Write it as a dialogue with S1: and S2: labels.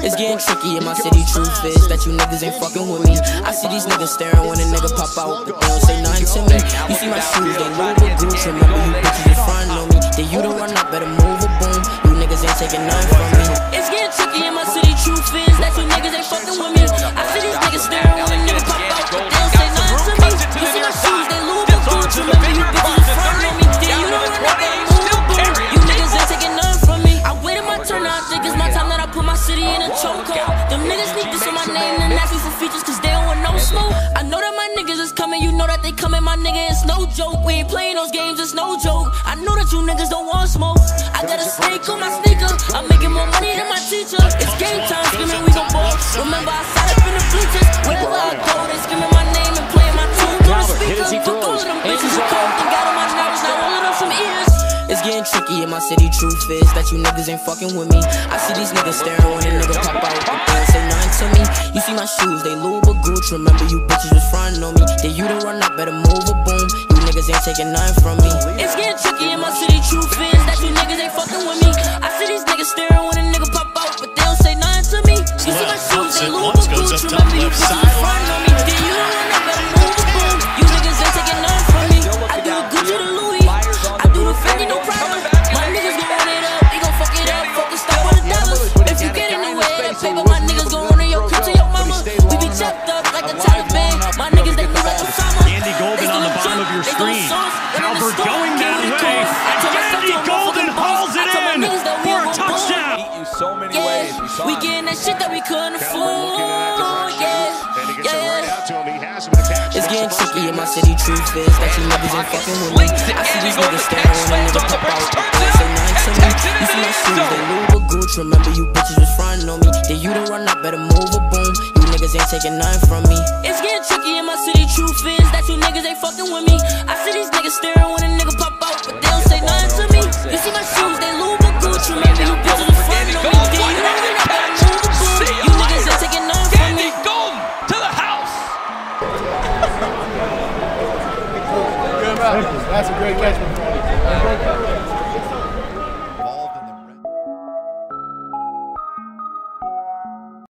S1: It's getting tricky in my city, truth is that you niggas ain't fucking with me. I see these niggas staring when a nigga pop out, but they don't say nothing to me. You see my shoes, they Louis with Gucci. Remember you bitches in front of me. Then you don't run up, better move or boom. You niggas ain't taking nothing from me. It's getting tricky in my city, truth is that you niggas ain't fucking with me. I see these niggas staring when a nigga pop out, but they don't say nothing to me. You see my shoes, they Louis with Gucci. Remember you bitches in front of me. Then you don't run up, better move or boom. You niggas ain't taking nothing from me. I waited my turn, I think it's my time that I put my city in a chokehold. Them niggas need this on my name and ask me for features cause they don't want no smoke. I know that my niggas is coming, you know that they coming, my nigga, it's no joke. We ain't playing those games, it's no joke. I know that you niggas don't want smoke. I got a snake on my sneaker, I'm making more money than my teacher. It's game time, screaming we gon' ball. Remember I sat up in the bleachers, wherever I go, they screaming my name and playing my tune on the speaker. Fuck all of them bitches who cold and got on my nerves, now all of them some ears. It's getting tricky in my city, truth is that you niggas ain't fucking with me. I see these niggas staring when a nigga pop out, but they don't say nothing to me. You see my shoes, they Louis with Gucci. Remember you bitches was frontin' on me. Then you don't run up, better move or boom. You niggas ain't taking nothing from me. It's getting tricky in my city, truth is that you niggas ain't fucking with me. I see these niggas staring when a nigga pop out, but they don't say nothing to me. You see my shoes, they Louis with Gucci. Remember you bitches was frontin' on me. Then you don't run up, better move or boom. You niggas ain't taking nothing from me. I do the Gucci to Louis, I do the Fendi, no problem. My niggas gon' run it up, we gon' fuck it up, focus stop on the dollars. If you get in the way of that paper, my niggas gon' run in your crib to your mama. We be chopped up like the Taliban, my niggas they move like Osama.
S2: Andy Golden on the bottom of your screen. Albert going that way. Andy Golden hauls it in for a touchdown.
S3: So many ways.
S1: We getting that shit that we couldn't afford. It's getting tricky in my city, truth is that you niggas ain't fucking with me. I see these niggas staring when a nigga pop out, but they say nothing to me. You see my shoes, they Louis with Gucci. Remember you bitches was frontin' on me. Then you don't run up, better move or boom. You niggas ain't taking nothing from me. It's getting tricky in my city, truth is that you niggas ain't fucking with me. I see these niggas staring when a nigga pop out, but they don't say nothing to me. You see my shoes, they Louis with Gucci. Remember you bitches was frontin' on me. Then you don't run up, better move or boom. You niggas ain't taking nothing from me.
S3: To the house.
S4: That's a great catch.